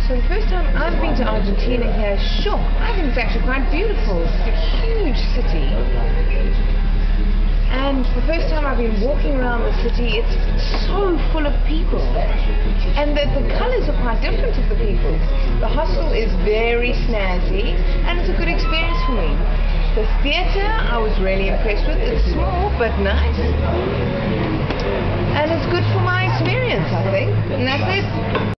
So the first time I've been to Argentina here, sure, I think it's actually quite beautiful. It's a huge city. And the first time I've been walking around the city, it's so full of people. And the colours are quite different of the people. The hostel is very snazzy, and it's a good experience for me. The theatre, I was really impressed with. It's small, but nice. And it's good for my experience, I think. And that's it.